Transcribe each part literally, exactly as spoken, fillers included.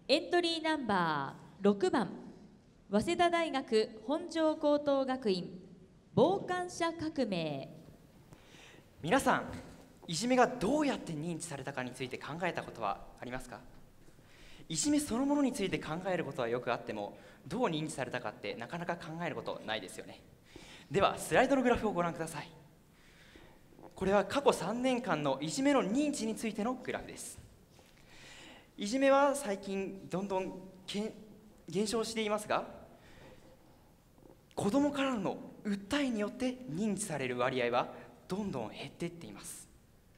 エントリーナンバーろくばん、早稲田大学本庄高等学院傍観者革命。 皆さん、いじめがどうやって認知されたかについて考えたことはありますか？いじめそのものについて考えることはよくあっても、どう認知されたかってなかなか考えることないですよね。ではスライドのグラフをご覧ください。これは過去さんねんかんのいじめの認知についてのグラフです。いじめは最近どんどん減少していますが、子どもからの訴えによって認知される割合はどんどん減っていっています。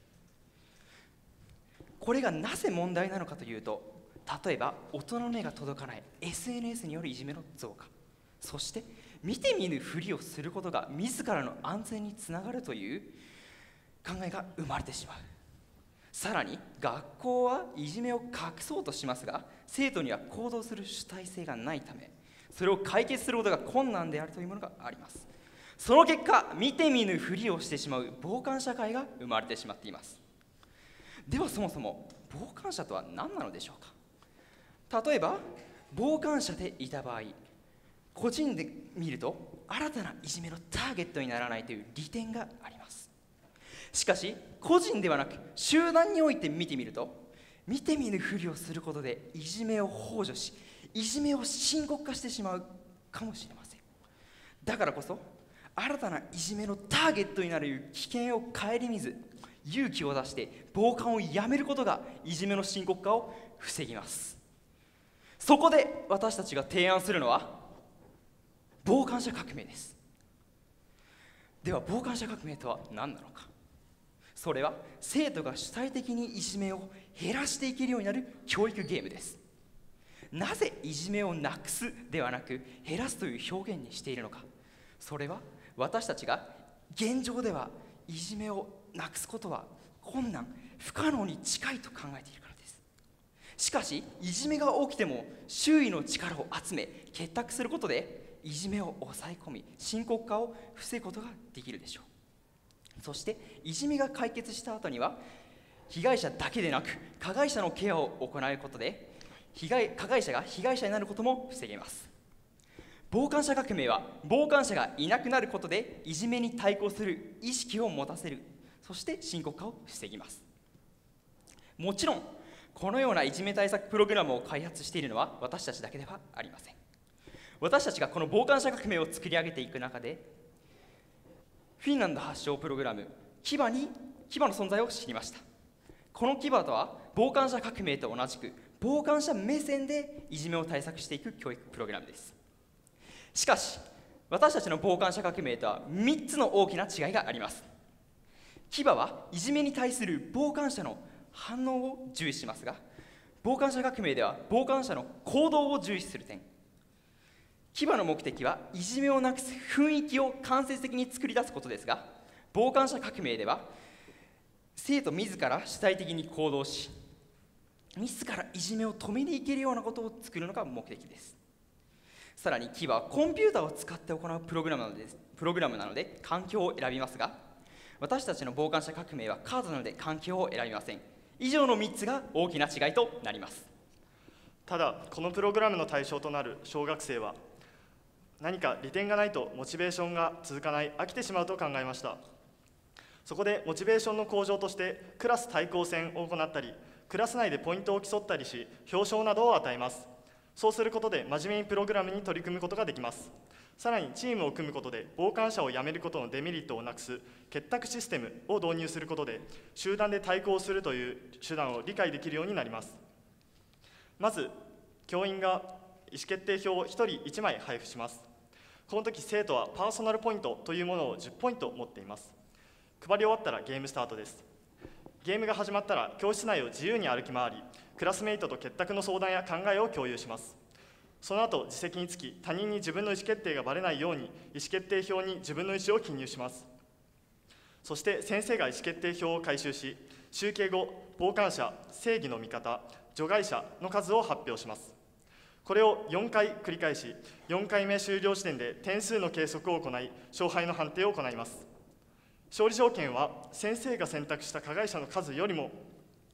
これがなぜ問題なのかというと、例えば大人の目が届かない エスエヌエス によるいじめの増加、そして見て見ぬふりをすることが自らの安全につながるという考えが生まれてしまう。さらに学校はいじめを隠そうとしますが、生徒には行動する主体性がないため、それを解決することが困難であるというものがあります。その結果、見て見ぬふりをしてしまう傍観社会が生まれてしまっています。ではそもそも傍観者とは何なのでしょうか。例えば傍観者でいた場合、個人で見ると新たないじめのターゲットにならないという利点があります。しかし個人ではなく集団において見てみると、見て見ぬふりをすることでいじめを幇助し、いじめを深刻化してしまうかもしれません。だからこそ新たないじめのターゲットになる危険を顧みず、勇気を出して傍観をやめることがいじめの深刻化を防ぎます。そこで私たちが提案するのは傍観者革命です。では傍観者革命とは何なのか。それは生徒が主体的にいじめを減らしていけるようになる教育ゲームです。なぜいじめをなくすではなく減らすという表現にしているのか。それは私たちが現状ではいじめをなくすことは困難、不可能に近いと考えているからです。しかしいじめが起きても周囲の力を集め結託することでいじめを抑え込み、深刻化を防ぐことができるでしょう。そしていじめが解決した後には被害者だけでなく加害者のケアを行うことで被害加害者が被害者になることも防げます。傍観者革命は傍観者がいなくなることでいじめに対抗する意識を持たせる、そして深刻化を防ぎます。もちろんこのようないじめ対策プログラムを開発しているのは私たちだけではありません。私たちがこの傍観者革命を作り上げていく中で、フィンランド発祥プログラムキバにキバの存在を知りました。このキバとは傍観者革命と同じく傍観者目線でいじめを対策していく教育プログラムです。しかし私たちの傍観者革命とはみっつの大きな違いがあります。キバはいじめに対する傍観者の反応を重視しますが、傍観者革命では傍観者の行動を重視する点。キバの目的はいじめをなくす雰囲気を間接的に作り出すことですが、傍観者革命では生徒自ら主体的に行動し、自らいじめを止めにいけるようなことを作るのが目的です。さらにキバはコンピューターを使って行うプログラムなのでプログラムなので環境を選びますが、私たちの傍観者革命はカードなので環境を選びません。以上のみっつが大きな違いとなります。 ただこのプログラムの対象となる小学生は何か利点がないとモチベーションが続かない、飽きてしまうと考えました。そこでモチベーションの向上としてクラス対抗戦を行ったり、クラス内でポイントを競ったりし表彰などを与えます。そうすることで真面目にプログラムに取り組むことができます。さらにチームを組むことで傍観者をやめることのデメリットをなくす結託システムを導入することで集団で対抗するという手段を理解できるようになります。まず教員が意思決定表をひとりいちまい配布します。この時生徒はパーソナルポイントというものをじゅっポイント持っています。配り終わったらゲームスタートです。ゲームが始まったら教室内を自由に歩き回り、クラスメイトと結託の相談や考えを共有します。その後自席につき他人に自分の意思決定がバレないように意思決定表に自分の意思を記入します。そして先生が意思決定表を回収し、集計後傍観者、正義の味方、除外者の数を発表します。これをよんかい繰り返し、よんかいめ終了時点で点数の計測を行い、勝敗の判定を行います。勝利条件は先生が選択した加害者の数よりも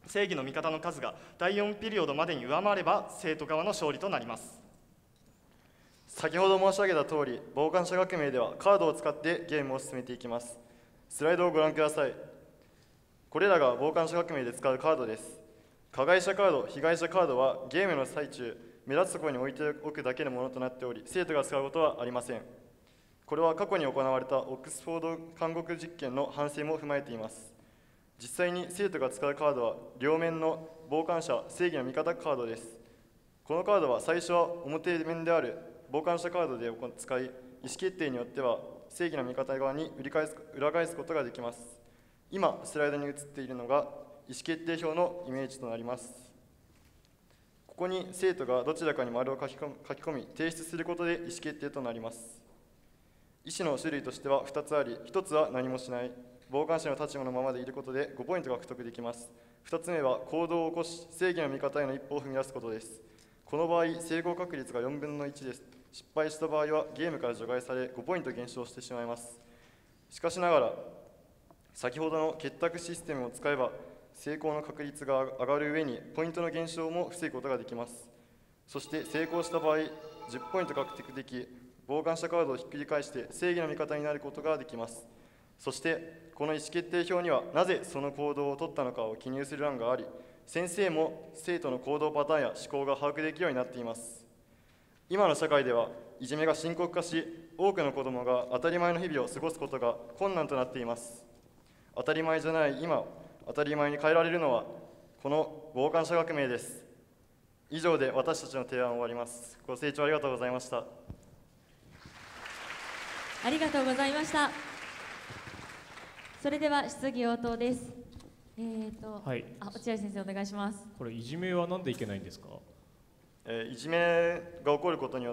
正義の味方の数がだいよんピリオドまでに上回れば生徒側の勝利となります。 先ほど申し上げた通り、傍観者革命ではカードを使ってゲームを進めていきます。スライドをご覧ください。これらが傍観者革命で使うカードです。加害者カード、被害者カードはゲームの最中、目立つところに置いておくだけのものとなっており、生徒が使うことはありません。これは過去に行われたオックスフォード監獄実験の反省も踏まえています。実際に生徒が使うカードは両面の傍観者、正義の味方カードです。このカードは最初は表面である傍観者カードで使い、意思決定によっては正義の味方側に裏返す、裏返すことができます。今、スライドに映っているのが意思決定表のイメージとなります。ここに生徒がどちらかに丸を書き込み、書き込み提出することで意思決定となります。意思の種類としてはふたつあり、ひとつは何もしない、傍観者の立場のままでいることでごポイントが獲得できます。ふたつめは行動を起こし、正義の味方への一歩を踏み出すことです。この場合、成功確率がよんぶんのいちです。失敗した場合はゲームから除外されごポイント減少してしまいます。しかしながら、先ほどの結託システムを使えば成功の確率が上がる上にポイントの減少も防ぐことができます。そして成功した場合、じゅっポイント獲得でき、傍観者カードをひっくり返して正義の味方になることができます。そしてこの意思決定表にはなぜその行動を取ったのかを記入する欄があり、先生も生徒の行動パターンや思考が把握できるようになっています。今の社会ではいじめが深刻化し、多くの子どもが当たり前の日々を過ごすことが困難となっています。当たり前じゃない今、当たり前に変えられるのはこの傍観者革命です。以上で私たちの提案を終わります。ご清聴ありがとうございました。 ありがとうございました。それでは質疑応答です。えーと、 はい、 あ、落合先生お願いします。 これいじめはなんでいけないんですか？ えー、いじめが起こることによって、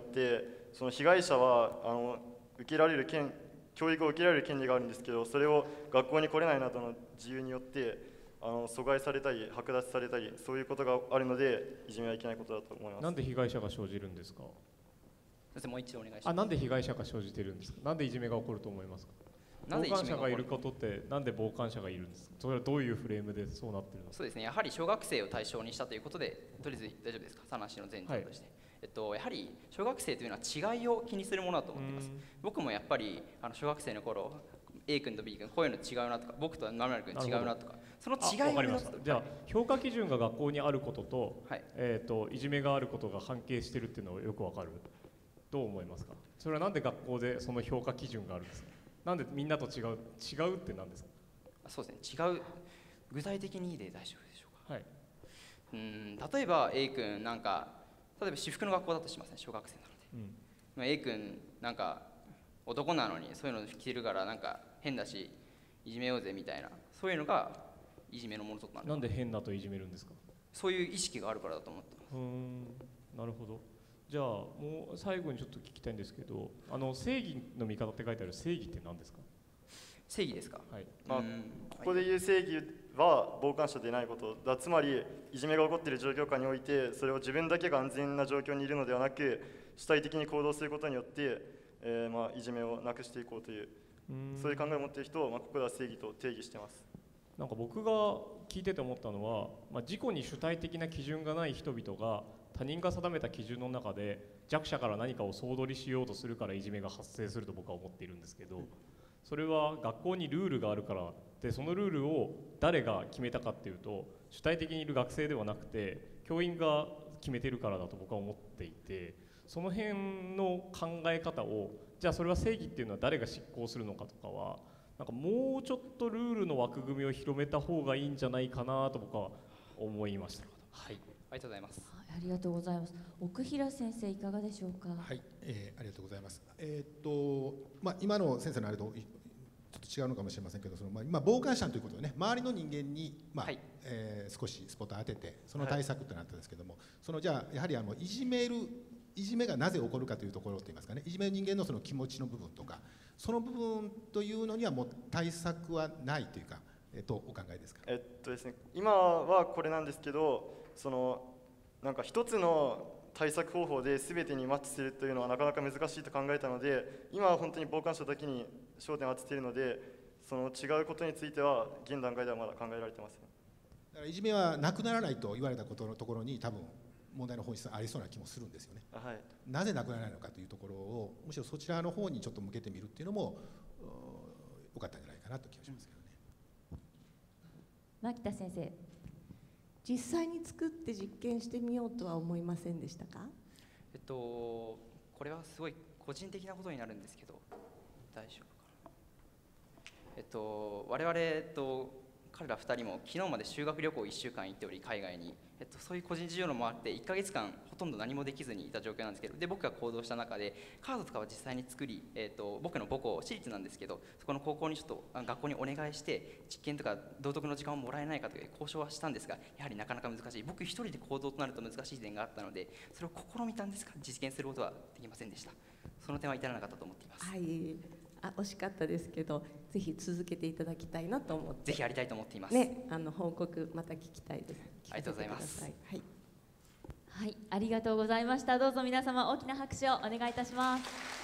その被害者はあの受けられる権教育を受けられる権利があるんですけど、それを学校に来れないなどの自由によってあの阻害されたり剥奪されたり、そういうことがあるのでいじめはいけないことだと思います。 なんで被害者が生じるんですか？ 先生もう一度お願いします。 あ、なんで被害者が生じてるんですか？なんでいじめが起こると思いますか？傍観者がいることってなんで傍観者がいるんですか？それはどういうフレームでそうなってるの？ そうですね、やはり小学生を対象にしたということで、とりあえず大丈夫ですか、話の前提として、はい、えっと、やはり小学生というのは違いを気にするものだと思っています。僕もやっぱりあの小学生の頃 A 君と B 君こういうの違うなとか、僕とまる君違うなとか、その違いを目指すと。 じゃあ評価基準が学校にあることと、 はい、 えーといじめがあることが関係してるっていうのはよくわかる。どう思いますか？それはなんで学校でその評価基準があるんですか？なんでみんなと違う違うって何ですか？そうですね、違う、具体的にで大丈夫でしょうか。 はい、 うん、例えば A 君なんか、例えば私服の学校だとしますね、小学生なので、うん、まあ、A 君なんか男なのにそういうの着てるからなんか変だしいじめようぜみたいな、そういうのがいじめのものとなる。 なんで変だといじめるんですか？ そういう意識があるからだと思ってます。 うーん、なるほど。じゃあもう最後にちょっと聞きたいんですけど、あの正義の味方って書いてある正義って何ですか？ 正義ですか？ はい、まあ、ここで言う正義は傍観者でないことだ。つまりいじめが起こっている状況下において、それを自分だけが安全な状況にいるのではなく、主体的に行動することによって、えー、まあいじめをなくしていこうという、うそういう考えを持っている人を、まあ、ここでは正義と定義しています。 なんか僕が聞いてて思ったのは、まあ、自己に主体的な基準がない人々が他人が定めた基準の中で弱者から何かを総取りしようとするからいじめが発生すると僕は思っているんですけど、それは学校にルールがあるからで、そのルールを誰が決めたかっていうと主体的にいる学生ではなくて教員が決めてるからだと僕は思っていて、その辺の考え方を、じゃあそれは正義っていうのは誰が執行するのかとかは、なんかもうちょっとルールの枠組みを広めた方がいいんじゃないかなと僕は思いました。 はい、ありがとうございます。 ありがとうございます。奥平先生いかがでしょうか。 はい、えー、ありがとうございます。えー、っとまあ今の先生のあれとちょっと違うのかもしれませんけど、そのまあ今傍観者ということでね、周りの人間にまあ、はい、えー、少しスポットを当ててその対策となったんですけども、はい、そのじゃあやはりあのいじめるいじめがなぜ起こるかというところといいますかね、いじめる人間のその気持ちの部分とか、その部分というのにはもう対策はないというか、えっとお考えですか。 えっとですね、今はこれなんですけど、そのなんか一つの対策方法で全てにマッチするというのはなかなか難しいと考えたので、今は本当に傍観者だけに焦点を当てているので、その違うことについては現段階ではまだ考えられてません。 だからいじめはなくならないと言われたことのところに多分問題の本質がありそうな気もするんですよね。 はい、 なぜなくならないのかというところをむしろそちらの方にちょっと向けてみるっていうのも良かったんじゃないかなという気がしますけどね。 牧田先生、 実際に作って実験してみようとは思いませんでしたか？ えっとこれはすごい個人的なことになるんですけど大丈夫かな。えっと我々、えっと彼らふたりも昨日まで修学旅行いっしゅうかん行っており、海外に、えっと、そういう個人事情のもあっていっかげつかんほとんど何もできずにいた状況なんですけど、で僕が行動した中でカードとかは実際に作り、えっと、僕の母校私立なんですけど、そこの高校にちょっと学校にお願いして実験とか道徳の時間をもらえないかという交渉はしたんですが、やはりなかなか難しい、僕一人で行動となると難しい点があったので、それを試みたんですが実現することはできませんでした。その点は至らなかったと思っています。 はい、あ、惜しかったですけど、ぜひ続けていただきたいなと思って。 ぜひやりたいと思っています。 ね、あの報告また聞きたいです。 ありがとうございます。 はい。 はい、ありがとうございました。どうぞ皆様大きな拍手をお願いいたします。